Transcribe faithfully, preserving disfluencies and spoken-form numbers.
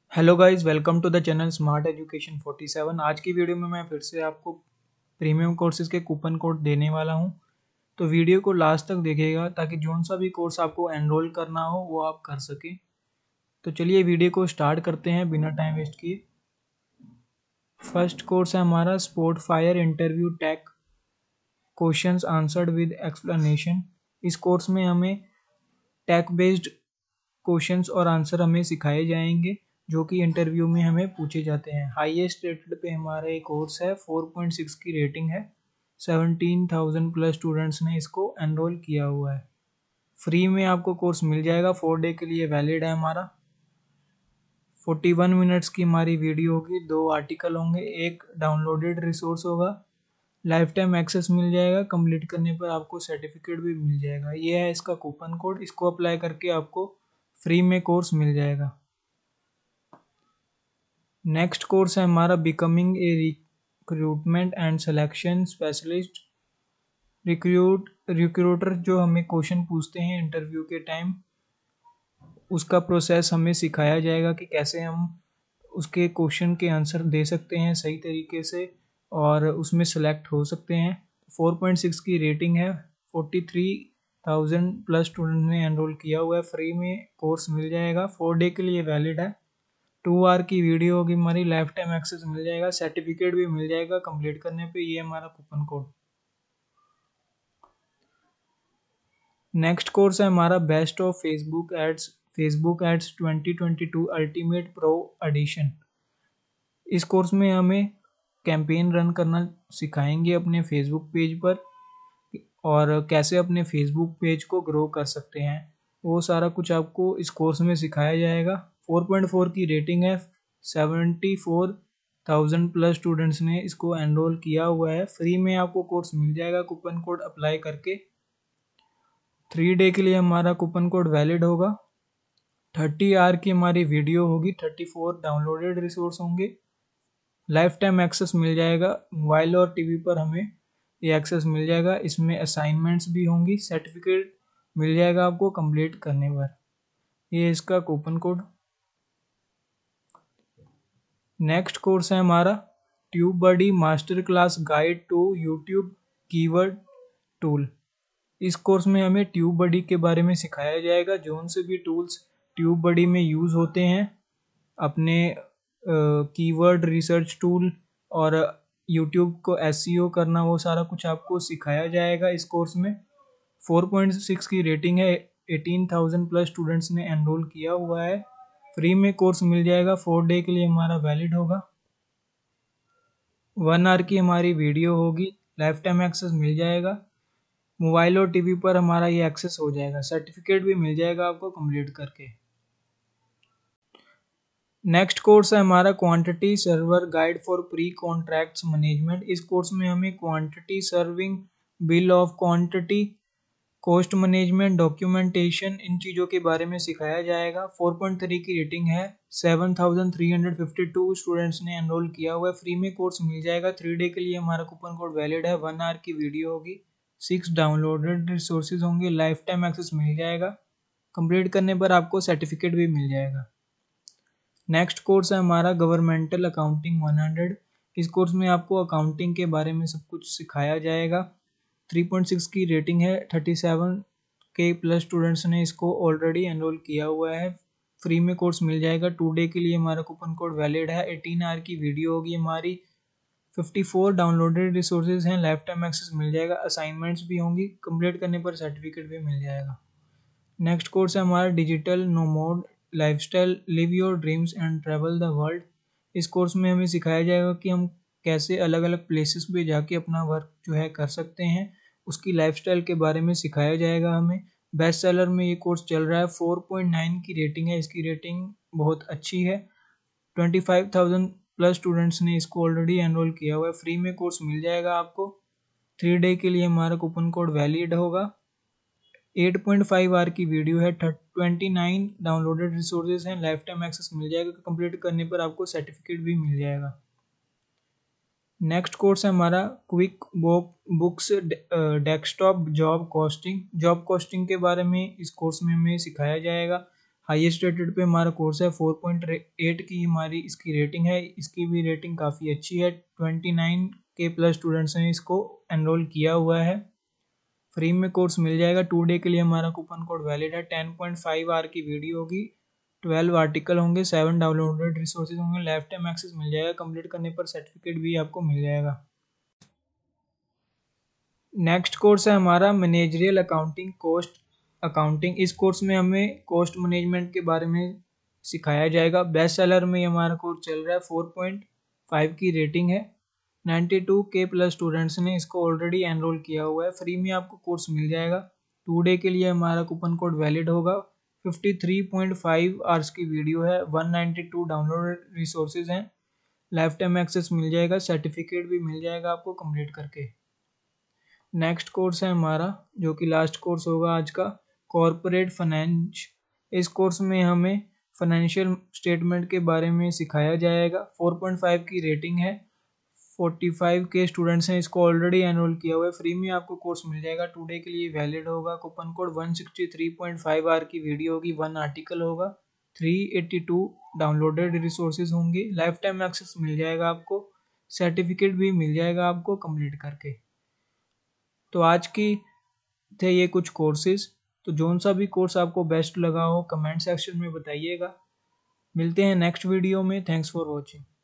Hello guys, welcome to the channel smart education forty seven. आज की video में मैं फिर से आपको प्रीमियम कोर्सेज के कूपन कोड देने वाला हूं। तो वीडियो को लास्ट तक देखिएगा ताकि जोन सा भी कोर्स आपको एनरोल करना हो वो आप कर सकें। तो चलिए वीडियो को स्टार्ट करते हैं बिना टाइम वेस्ट किए। फर्स्ट कोर्स है हमारा Spotfire interview tech questions answered with explanation. इस कोर्स में हमें टेक बेस्ड क्वेश्चंस और आंसर हमें सिखाए जाएंगे जो कि इंटरव्यू में हमें पूछे जाते हैं। हाईएस्ट रेटेड पे हमारा एक कोर्स है, फोर पॉइंट सिक्स की रेटिंग है, सेवनटीन थाउजेंड प्लस स्टूडेंट्स ने इसको एनरोल किया हुआ है। फ्री में आपको कोर्स मिल जाएगा, फोर डे के लिए वैलिड है हमारा। फोर्टी वन मिनट्स की हमारी वीडियो होगी, दो आर्टिकल होंगे, एक डाउनलोडेड रिसोर्स होगा, लाइफ टाइम एक्सेस मिल जाएगा। कंप्लीट करने पर आपको सर्टिफिकेट भी मिल जाएगा। ये है इसका कूपन कोड, इसको अप्लाई करके आपको फ्री में कोर्स मिल जाएगा। नेक्स्ट कोर्स है हमारा becoming a recruitment and selection specialist. Recruit recruiter जो हमें क्वेश्चन पूछते हैं इंटरव्यू के टाइम, उसका प्रोसेस हमें सिखाया जाएगा कि कैसे हम उसके क्वेश्चन के आंसर दे सकते हैं सही तरीके से और उसमें सेलेक्ट हो सकते हैं। फोर पॉइंट सिक्स की रेटिंग है, forty three thousand plus student ने एनरोल किया हुआ है। फ्री में कोर्स मिल जाएगा, फोर डे के लिए वैलिड है। टू आवर की वीडियो होगी हमारी, लाइफ टाइम एक्सेस मिल जाएगा, सर्टिफिकेट भी मिल जाएगा कंप्लीट करने पे। ये हमारा कूपन कोड। नेक्स्ट कोर्स है हमारा best of Facebook ads Facebook ads twenty twenty two ultimate pro edition. इस कोर्स में हमें कैंपेन रन करना सिखाएंगे अपने फेसबुक पेज पर और कैसे अपने फेसबुक पेज को ग्रो कर सकते हैं, वो सारा कुछ आपको इस कोर्स में सिखाया जाएगा। फोर पॉइंट फोर की रेटिंग है, seventy four thousand plus students ने इसको एनरोल किया हुआ है। फ्री में आपको कोर्स मिल जाएगा कूपन कोड अप्लाई करके। थ्री डे के लिए हमारा कूपन कोड वैलिड होगा। थर्टी आवर की हमारी वीडियो होगी, थर्टी फोर डाउनलोडेड रिसोर्स होंगे, लाइफ टाइम एक्सेस मिल जाएगा। मोबाइल और टीवी पर हमें ये एक्सेस मिल जाएगा। इसमें असाइनमेंट्स भी होंगी, सर्टिफिकेट मिल जाएगा आपको कंप्लीट करने पर। ये इसका कूपन कोड। नेक्स्ट कोर्स है हमारा TubeBuddy masterclass guide to YouTube keyword tool. इस कोर्स में हमें ट्यूब बडी के बारे में सिखाया जाएगा, जोन से भी टूल्स ट्यूब बडी में यूज़ होते हैं अपने कीवर्ड रिसर्च टूल और यूट्यूब को एसईओ करना, वो सारा कुछ आपको सिखाया जाएगा इस कोर्स में। फोर पॉइंट सिक्स की रेटिंग है, एटीन थाउजेंड प्लस स्टूडेंट्स ने एनरोल किया हुआ है। फ्री में कोर्स मिल जाएगा, फोर डे के लिए हमारा वैलिड होगा। वन आवर की हमारी वीडियो होगी, लाइफ टाइम एक्सेस मिल जाएगा। मोबाइल और टीवी पर हमारा ये एक्सेस हो जाएगा, सर्टिफिकेट भी मिल जाएगा आपको कंप्लीट करके। नेक्स्ट कोर्स है हमारा quantity surveyor guide for pre contracts management. इस कोर्स में हमें quantity surveying, bill of quantity, cost management, documentation, इन चीज़ों के बारे में सिखाया जाएगा। फोर पॉइंट थ्री की रेटिंग है, seven thousand three hundred fifty two students ने एनरोल किया हुआ है। फ्री में कोर्स मिल जाएगा। थ्री डे के लिए हमारा कूपन कोड वैलिड है। वन आवर की वीडियो होगी, सिक्स डाउनलोडेड रिसोर्सेज होंगे, लाइफ टाइम एक्सेस मिल जाएगा। कंप्लीट करने पर आपको सर्टिफिकेट भी मिल जाएगा। नेक्स्ट कोर्स है हमारा गवर्नमेंटल अकाउंटिंग वन हंड्रेड। इस कोर्स में आपको अकाउंटिंग के बारे में सब कुछ सिखाया जाएगा। थ्री पॉइंट सिक्स की रेटिंग है, thirty seven K plus students ने इसको ऑलरेडी एनरोल किया हुआ है। फ्री में कोर्स मिल जाएगा। टू डे के लिए हमारा कूपन कोड वैलिड है। एटीन आवर की वीडियो होगी हमारी, फिफ्टी फोर डाउनलोडेड रिसोर्सेज हैं, लाइफ टाइम एक्सेस मिल जाएगा। असाइनमेंट्स भी होंगी, कंप्लीट करने पर सर्टिफिकेट भी मिल जाएगा। नेक्स्ट कोर्स है हमारा digital nomad lifestyle, live your dreams and travel the world. इस कोर्स में हमें सिखाया जाएगा कि हम कैसे अलग अलग प्लेसेस पे जाके अपना वर्क जो है कर सकते हैं, उसकी लाइफस्टाइल के बारे में सिखाया जाएगा हमें। बेस्ट सेलर में ये कोर्स चल रहा है, फोर पॉइंट नाइन की रेटिंग है, इसकी रेटिंग बहुत अच्छी है। Twenty five thousand plus students ने इसको ऑलरेडी एनरोल किया हुआ है। फ्री में कोर्स मिल जाएगा आपको। थ्री डे के लिए हमारा कूपन कोड वैलिड होगा। एट पॉइंट फाइव आवर की वीडियो है, ट्वेंटी नाइन डाउनलोडेड रिसोर्सेज हैं, लाइफ टाइम एक्सेस मिल जाएगा। कंप्लीट करने पर आपको सर्टिफिकेट भी मिल जाएगा। नेक्स्ट कोर्स है हमारा QuickBooks desktop job costing. Job costing के बारे में इस कोर्स में हमें सिखाया जाएगा। हाईएस्ट रेटेड पे हमारा कोर्स है, फोर पॉइंट एट की हमारी इसकी रेटिंग है। इसकी भी रेटिंग काफ़ी अच्छी है। Twenty nine K plus students ने इसको एनरोल किया हुआ है। फ्री में कोर्स मिल जाएगा। टू डे के लिए हमारा कूपन कोड वैलिड है। टेन पॉइंट फाइव आवर की वीडियो होगी, ट्वेल्व आर्टिकल होंगे, सेवन डाउनलोडेड रिसोर्सेज होंगे, लाइफ टाइम एक्सेस मिल जाएगा। कंप्लीट करने पर सर्टिफिकेट भी आपको मिल जाएगा। नेक्स्ट कोर्स है हमारा मैनेजरियल अकाउंटिंग, कॉस्ट अकाउंटिंग। इस कोर्स में हमें कॉस्ट मैनेजमेंट के बारे में सिखाया जाएगा। बेस्ट सेलर में हमारा कोर्स चल रहा है। फोर पॉइंट फाइव की रेटिंग है। Ninety two K plus students ने इसको ऑलरेडी एनरोल किया हुआ है। फ्री में आपको कोर्स मिल जाएगा। टू डे के लिए हमारा कूपन कोड वैलिड होगा। Fifty three point five hours की वीडियो है, one ninety two downloaded resources हैं, लाइफ टाइम एक्सेस मिल जाएगा, सर्टिफिकेट भी मिल जाएगा आपको कंप्लीट करके। नेक्स्ट कोर्स है हमारा जो कि लास्ट कोर्स होगा आज का, कॉरपोरेट फाइनेंस। इस कोर्स में हमें फाइनेंशियल स्टेटमेंट के बारे में सिखाया जाएगा। फोर पॉइंट फाइव की रेटिंग है। फोर्टी फाइव के स्टूडेंट्स हैं इसको ऑलरेडी एनरोल किया हुआ है। फ्री में आपको कोर्स मिल जाएगा। टू डे के लिए वैलिड होगा। Coupon code one sixty three point five hour की वीडियो होगी, वन आर्टिकल होगा, three eighty two downloaded resources होंगे, लाइफ टाइम एक्सेस मिल जाएगा आपको, सर्टिफिकेट भी मिल जाएगा आपको कंप्लीट करके। तो आज की थे ये कुछ कोर्सेज। तो जोन सा भी कोर्स आपको बेस्ट लगा हो कमेंट सेक्शन में बताइएगा। मिलते हैं नेक्स्ट वीडियो में। Thanks for watching.